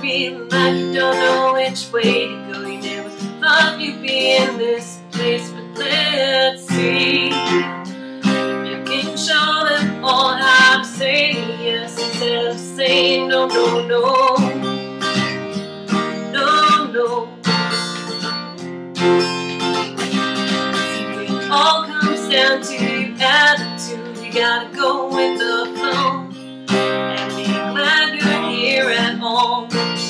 feeling like you don't know which way to go. You never thought you'd be in this place, but let's see if you can show them all how to say yes instead of saying no, no, no, no, no. See, it all comes down to your attitude. You gotta go with the flow and be glad you're here at all.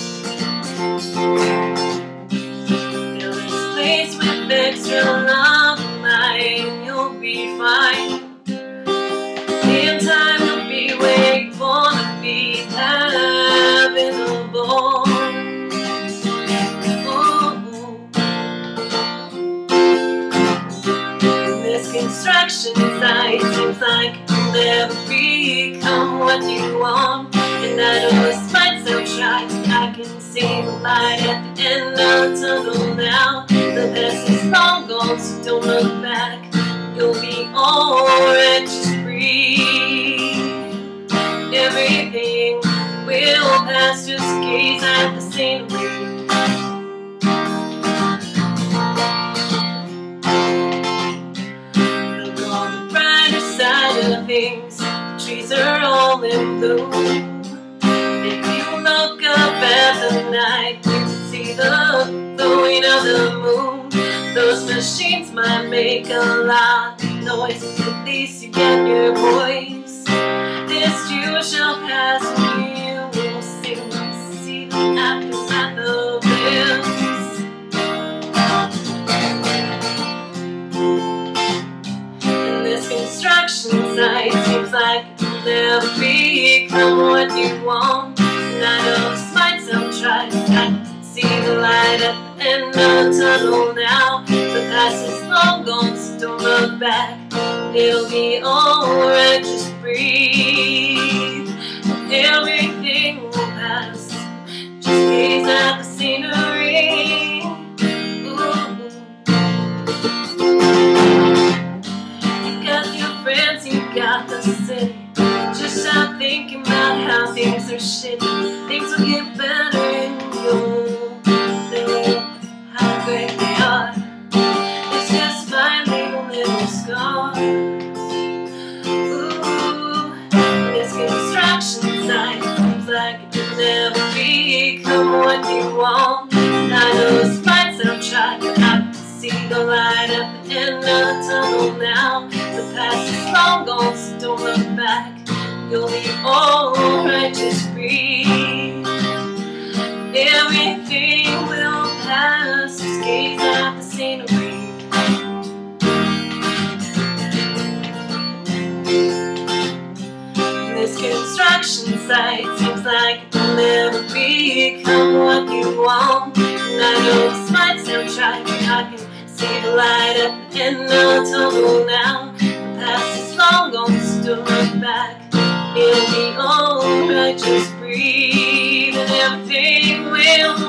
Fill this place with extra love and light, and you'll be fine. In time you'll be where you wanna be, having a ball. This construction site seems like it'll never become what you want. And I know despite some tries, I can see the light at the end of the tunnel now. The best is long gone, so don't look back. You'll be alright, just breathe. Everything will pass, just gaze at the scenery. Look on the brighter side of things, the trees are all in bloom. If you look up at the night, you can see the glowing of the moon. Those machines might make a lot of noise, but at least you get your voice. This too shall pass, and you will sing. See the aftermath of this. And this construction site seems like it'll never become what you want. And I know despite some tries, I can see the light at the end of the tunnel now. The past is long gone, so don't look back. It'll be alright, just breathe. Everything will pass, just gaze at the scenery. Ooh. You got your friends, you got the city. Just stop thinking about how things are shitty. Things will get better and you'll know how great they are. It's just fine, leave a little scar. Ooh, this construction site seems like it could never become what you want. And I know despite some try, I can see the light at the end of the tunnel now. The past is long gone, so don't look back. You'll be alright, just breathe. Everything will pass, just gaze at the scenery. This construction site seems like it'll never become what you want. And I know despite some try, I can see the light at the end of the tunnel now. The past is long gone, so don't look back. It'll be alright, just breathe, and everything will